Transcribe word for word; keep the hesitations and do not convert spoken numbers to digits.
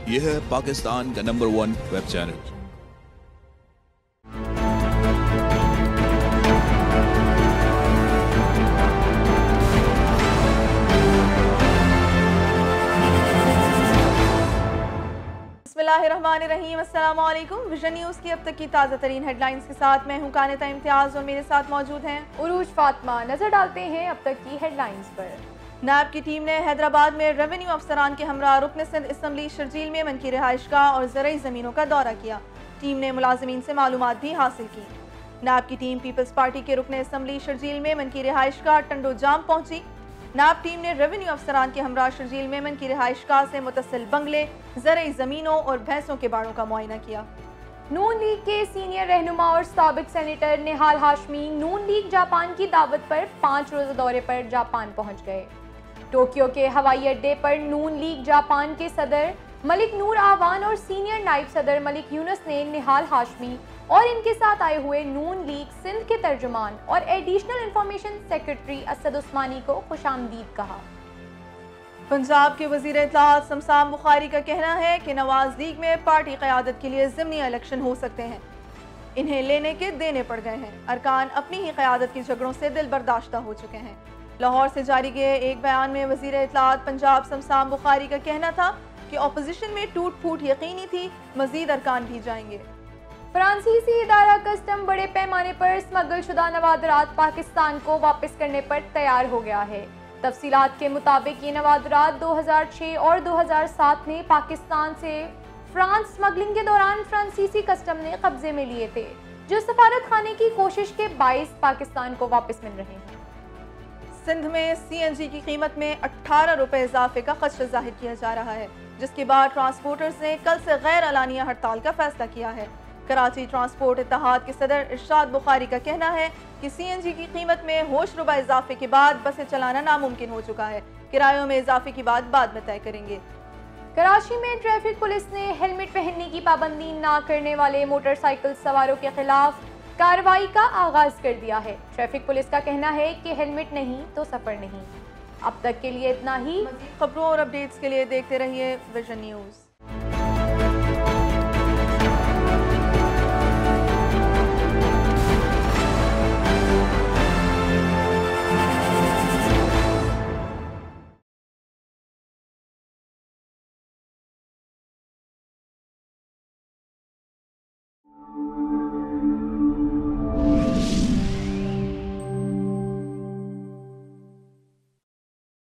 यह है पाकिस्तान का नंबर वन वेब चैनल। बिस्मिल्लाहिर्रहमानिर्रहीम, अस्सलाम वालेकुम। विजन न्यूज़ की अब तक की ताज़ा तरीन हेडलाइंस के साथ मैं हूँ कानिता इम्तियाज़ और मेरे साथ मौजूद हैं उरूज फातिमा। नजर डालते हैं अब तक की हेडलाइंस पर। नैब की टीम ने हैदराबाद में रेवेन्यू अफसरान के हमरा रुकन सिंध असम्बली शर्जील में मन की रिहाइशगाह और ज़रई ज़मीनों का दौरा किया। टीम ने मुलाजमीन से मालूमात भी हासिल की। नैब की टीम पीपल्स पार्टी के रुकन असम्बली शर्जील में मन की रिहाइशगाह टंडो जाम पहुंची। नैब टीम ने रेवेन्यू अफसरान के हमरा शर्जील मेमन की रिहाइशगाह से मुतसिल बंगले, ज़रई ज़मीनों और भैंसों के बाड़ों का मुआयना किया। नून लीग के सीनियर रहनुमा और साबिक senator Nihal Hashmi Noon league Japan की दावत पर पाँच रोज़ा दौरे पर जापान पहुंच गए। टोक्यो के हवाई अड्डे पर नून लीग जापान के सदर मलिक नूर आवान और सीनियर नायब सदर मलिक यूनुस ने निहाल हाशमी और इनके साथ आए हुए नून लीग सिंध के तर्जुमान और additional information secretary Asad Usmani को खुशामदीद कहा। पंजाब के वजीर इत्तलात शमसाम बुखारी का कहना है कि नवाज लीग में पार्टी क़यादत के लिए ज़िमनी इलेक्शन हो सकते हैं। इन्हें लेने के देने पड़ गए हैं। अरकान अपनी ही क़यादत के झगड़ों से दिल बर्दाश्ता हो चुके हैं। लाहौर से जारी किए एक बयान में वजीर इत्तलात पंजाब शमसाम बुखारी का कहना था कि अपोजिशन में टूट फूट यकीनी थी, मजीद अरकान भी जाएंगे। फ्रांसीसी इदारा कस्टम बड़े पैमाने पर स्मगल शुदा नवादरात पाकिस्तान को वापस करने पर तैयार हो गया है। तफसीलात के मुताबिक ये नवादरात दो हज़ार छह और दो हज़ार सात में पाकिस्तान से फ्रांस स्मगलिंग के दौरान फ्रांसीसी कस्टम ने कब्जे में लिए थे, जो सफारत खाने की कोशिश के बाइस पाकिस्तान को वापस मिल रहे हैं। सिंध में सी एन जी की कीमत में अट्ठारह रुपए इजाफे का खदशा जाहिर किया जा रहा है, जिसके बाद ट्रांसपोर्टर्स ने कल से गैर अलानिया हड़ताल का फैसला किया है। कराची ट्रांसपोर्ट इत्तेहाद के सदर इरशाद बुखारी का कहना है कि सी एन जी की कीमत में होश रुबा इजाफे के बाद बसें चलाना नामुमकिन हो चुका है। किरायों में इजाफे की बात बाद में तय करेंगे। कराची में ट्रैफिक पुलिस ने हेलमेट पहनने की पाबंदी ना करने वाले मोटरसाइकिल सवारों के खिलाफ कार्रवाई का आगाज कर दिया है। ट्रैफिक पुलिस का कहना है कि हेलमेट नहीं तो सफर नहीं। अब तक के लिए इतना ही। खबरों और अपडेट्स के लिए देखते रहिए विजन न्यूज़।